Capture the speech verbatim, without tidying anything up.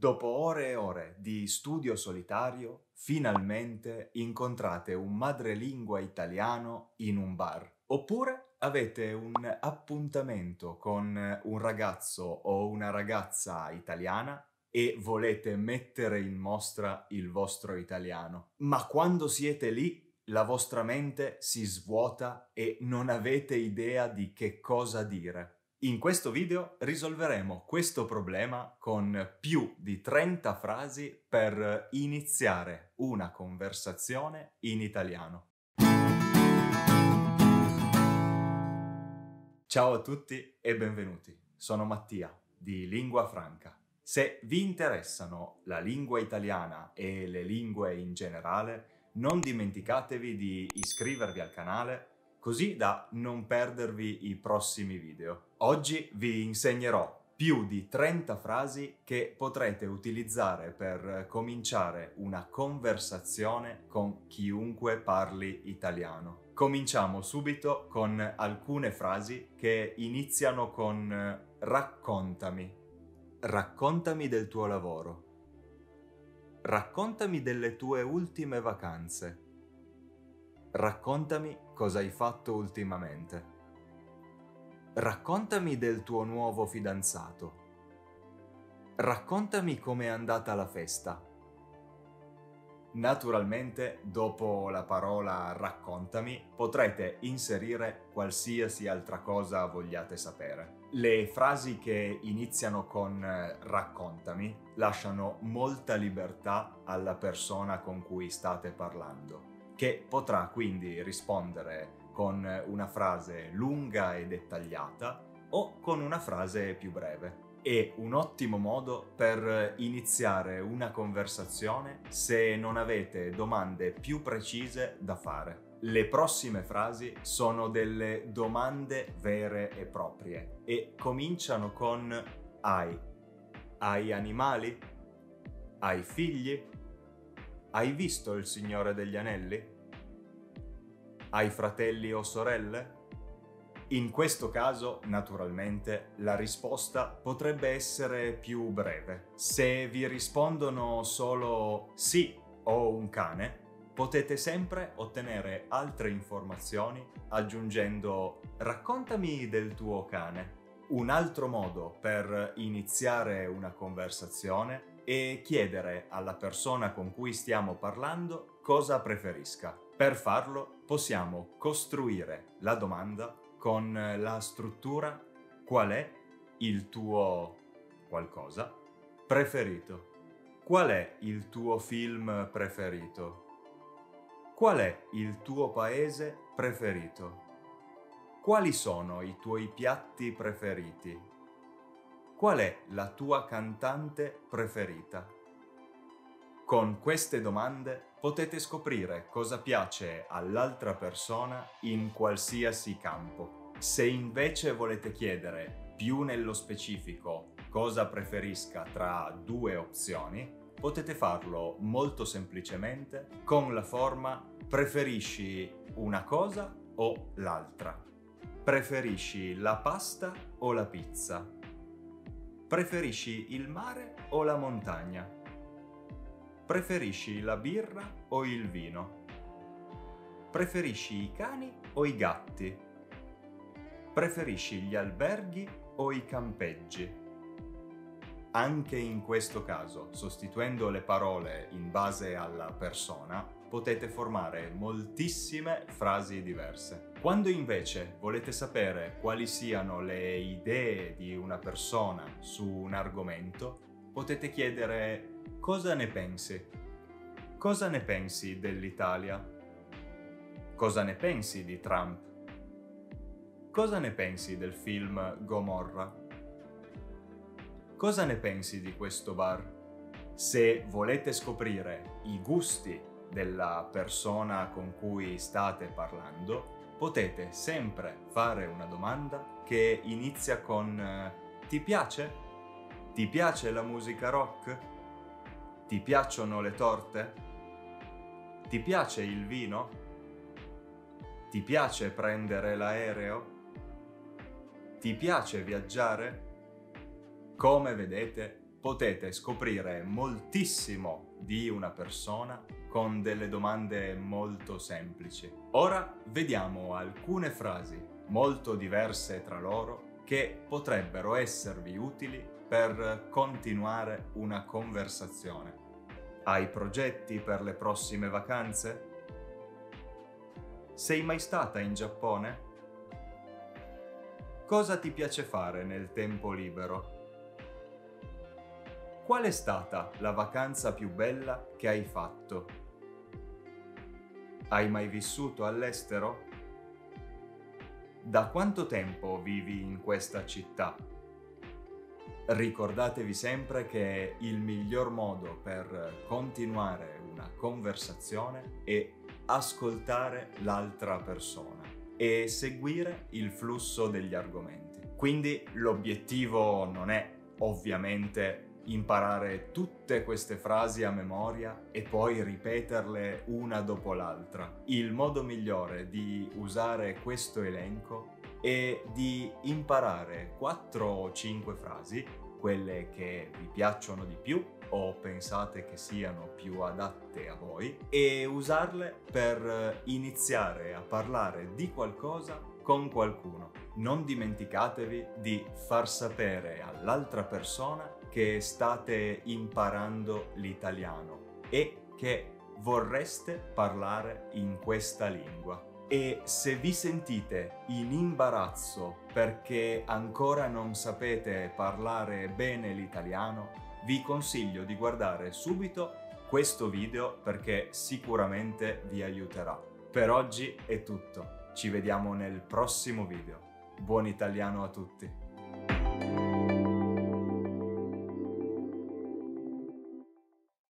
Dopo ore e ore di studio solitario, finalmente incontrate un madrelingua italiano in un bar. Oppure avete un appuntamento con un ragazzo o una ragazza italiana e volete mettere in mostra il vostro italiano. Ma quando siete lì, la vostra mente si svuota e non avete idea di che cosa dire. In questo video risolveremo questo problema con più di trenta frasi per iniziare una conversazione in italiano. Ciao a tutti e benvenuti. Sono Mattia di Lingua Franca. Se vi interessano la lingua italiana e le lingue in generale, non dimenticatevi di iscrivervi al canale così da non perdervi i prossimi video. Oggi vi insegnerò più di trenta frasi che potrete utilizzare per cominciare una conversazione con chiunque parli italiano. Cominciamo subito con alcune frasi che iniziano con raccontami. Raccontami del tuo lavoro. Raccontami delle tue ultime vacanze. Raccontami cosa hai fatto ultimamente. Raccontami del tuo nuovo fidanzato. Raccontami com'è andata la festa. Naturalmente, dopo la parola raccontami, potrete inserire qualsiasi altra cosa vogliate sapere. Le frasi che iniziano con raccontami lasciano molta libertà alla persona con cui state parlando, che potrà quindi rispondere con una frase lunga e dettagliata o con una frase più breve. È un ottimo modo per iniziare una conversazione se non avete domande più precise da fare. Le prossime frasi sono delle domande vere e proprie e cominciano con hai. Hai animali? Hai figli? Hai visto Il Signore degli Anelli? Hai fratelli o sorelle? In questo caso, naturalmente, la risposta potrebbe essere più breve. Se vi rispondono solo sì o un cane, potete sempre ottenere altre informazioni aggiungendo raccontami del tuo cane. Un altro modo per iniziare una conversazione è chiedere alla persona con cui stiamo parlando cosa preferisca. Per farlo possiamo costruire la domanda con la struttura qual è il tuo qualcosa preferito? Qual è il tuo film preferito? Qual è il tuo paese preferito? Quali sono i tuoi piatti preferiti? Qual è la tua cantante preferita? Con queste domande potete scoprire cosa piace all'altra persona in qualsiasi campo. Se invece volete chiedere più nello specifico cosa preferisca tra due opzioni, potete farlo molto semplicemente con la forma preferisci una cosa o l'altra. Preferisci la pasta o la pizza? Preferisci il mare o la montagna? Preferisci la birra o il vino? Preferisci i cani o i gatti? Preferisci gli alberghi o i campeggi? Anche in questo caso, sostituendo le parole in base alla persona, potete formare moltissime frasi diverse. Quando invece volete sapere quali siano le idee di una persona su un argomento, potete chiedere cosa ne pensi? Cosa ne pensi dell'Italia? Cosa ne pensi di Trump? Cosa ne pensi del film Gomorra? Cosa ne pensi di questo bar? Se volete scoprire i gusti della persona con cui state parlando, potete sempre fare una domanda che inizia con ti piace? Ti piace la musica rock? Ti piacciono le torte? Ti piace il vino? Ti piace prendere l'aereo? Ti piace viaggiare? Come vedete, potete scoprire moltissimo di una persona con delle domande molto semplici. Ora vediamo alcune frasi molto diverse tra loro che potrebbero esservi utili per continuare una conversazione. Hai progetti per le prossime vacanze? Sei mai stata in Giappone? Cosa ti piace fare nel tempo libero? Qual è stata la vacanza più bella che hai fatto? Hai mai vissuto all'estero? Da quanto tempo vivi in questa città? Ricordatevi sempre che il miglior modo per continuare una conversazione è ascoltare l'altra persona e seguire il flusso degli argomenti. Quindi l'obiettivo non è ovviamente imparare tutte queste frasi a memoria e poi ripeterle una dopo l'altra. Il modo migliore di usare questo elenco è di imparare quattro o cinque frasi, quelle che vi piacciono di più o pensate che siano più adatte a voi, e usarle per iniziare a parlare di qualcosa con qualcuno. Non dimenticatevi di far sapere all'altra persona che state imparando l'italiano e che vorreste parlare in questa lingua. E se vi sentite in imbarazzo perché ancora non sapete parlare bene l'italiano, vi consiglio di guardare subito questo video perché sicuramente vi aiuterà. Per oggi è tutto, ci vediamo nel prossimo video. Buon italiano a tutti!